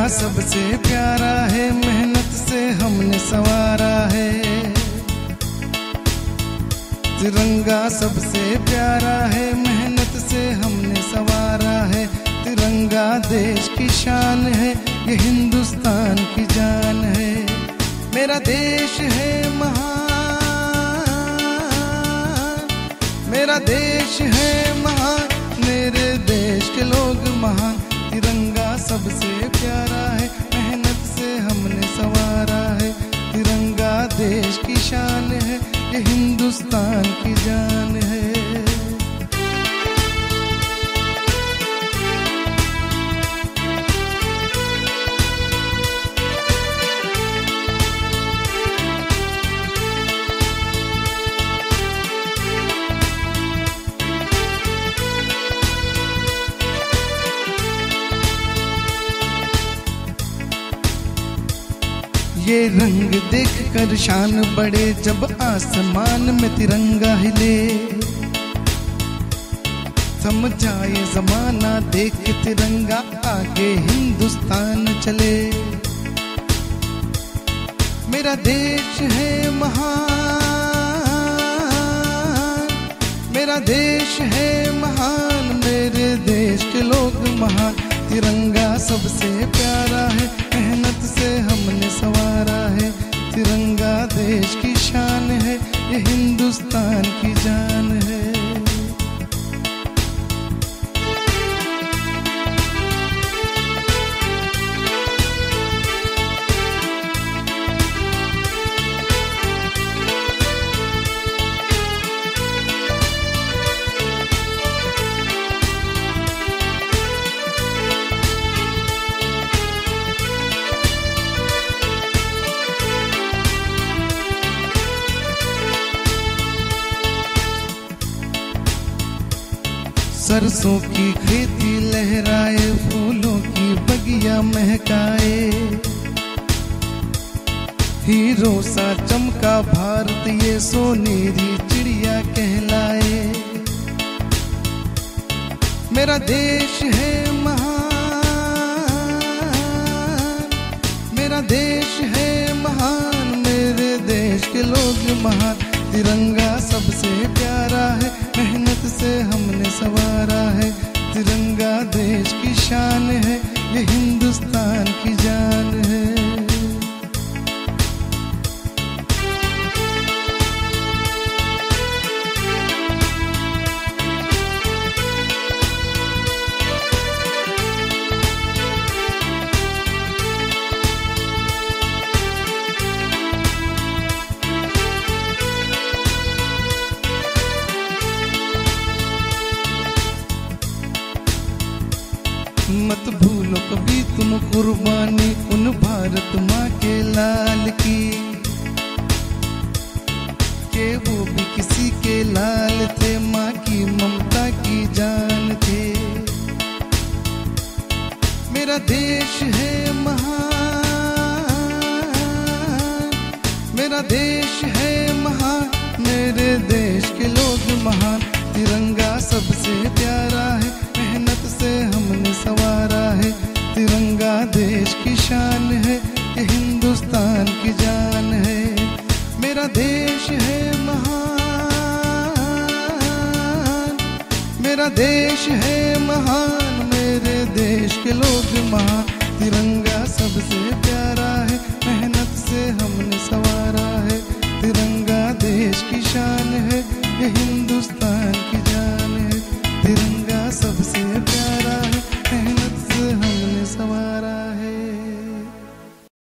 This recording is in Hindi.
सबसे प्यारा है, मेहनत से हमने संवारा है। तिरंगा सबसे प्यारा है, मेहनत से हमने संवारा है। तिरंगा देश की शान है, ये हिंदुस्तान की जान है। मेरा देश है महान, मेरा देश है महान, मेरे देश के लोग महान। तिरंगा सबसे प्यारा है, मेहनत से हमने संवारा है। तिरंगा देश की शान है, ये हिंदुस्तान की जान है। ये रंग देखकर शान बढ़े, जब आसमान में तिरंगा हिले। समझा ये जमाना देख के तिरंगा, आगे हिंदुस्तान चले। मेरा देश है महान, मेरा देश है महान, मेरे देश के लोग महान। तिरंगा सबसे प्यारा है, मेहनत से हमने संवारा है। तिरंगा देश की शान है, ये हिंदुस्तान की जान है। सरसों की खेती लहराए, फूलों की बगिया महकाए। हीरो सा चमका भारत, ये सोनेरी चिड़िया कहलाए। मेरा देश है महान, मेरा देश है महान, मेरे देश के लोग महान। तिरंगा सबसे प्यारा है, मेहनत से हमने संवारा है। तिरंगा देश की शान है, ये हिंदुस्तान की जान है। मत भूलो कभी तुम कुर्बानी उन भारत माँ के लाल की, के वो भी किसी के लाल थे, माँ की ममता की जान थे। मेरा देश है महान, मेरा देश है महान, मेरे देश के लोग महान। तिरंगा सबसे प्यारा है, मेहनत से हमने संवारा है। तिरंगा देश की शान है, ये हिंदुस्तान की जान है। मेरा देश है महान, मेरा देश है महान, मेरे देश के लोग महान। तिरंगा सबसे